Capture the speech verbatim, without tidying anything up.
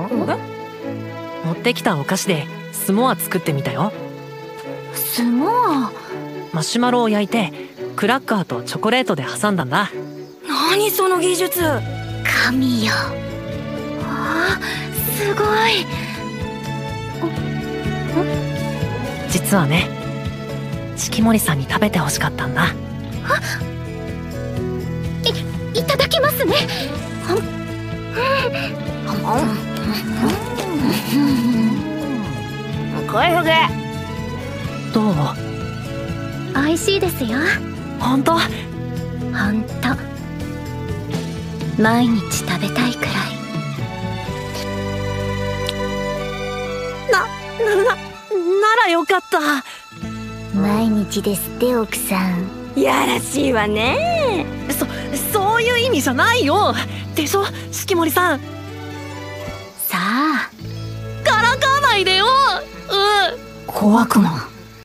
持ってきたお菓子でスモア作ってみたよ。 スモア？ マシュマロを焼いてクラッカーとチョコレートで挟んだんだ。 何その技術。神よ。ああ、すごい。 実はね、四季森さんに食べてほしかったんだ。 い、いただきますね。 声ふげ。 どう？ 美味しいですよ。 ほんと？ ほんと。毎日食べたいくらい。 な、な、ならよかった。 毎日ですって奥さん。 やらしいわね。 そ、そういう意味じゃないよ。でしょ、四季森さん。 さあ。 からかわないでよ。うん。 怖くも。